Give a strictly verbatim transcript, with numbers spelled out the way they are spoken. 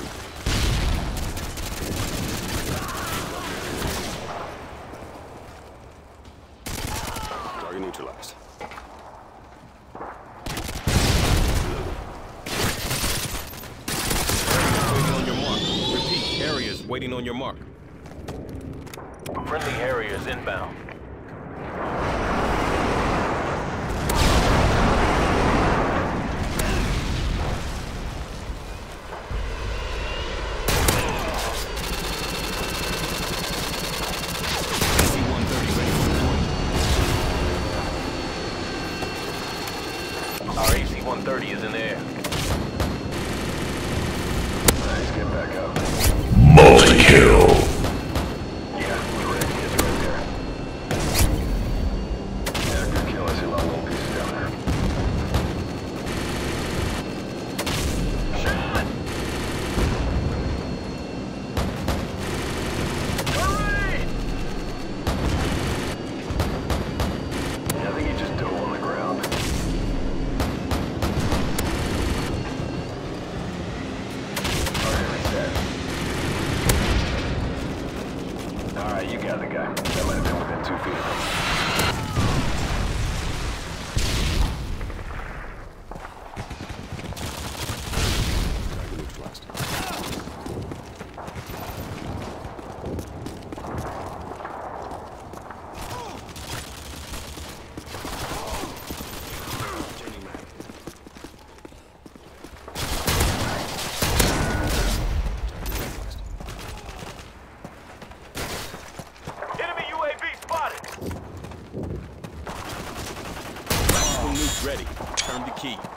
Target neutralized. Waiting on your mark. Repeat, Harriers waiting on your mark. Friendly Harriers inbound. C one thirty ready for deployment. Our A C one thirty is in the air. Nice, get back up. Multi-kill. Yeah, we're ready. It's right there. Yeah, good kill. I see a lot of little pieces down there. Shot! Hurry! Yeah, I think he just dove on the ground. Target reset. Alright, you got the guy. That might have been within two feet of him. Target neutralized. Changing mag. Enemy U A V spotted! Tactical nuke ready. Turn the key.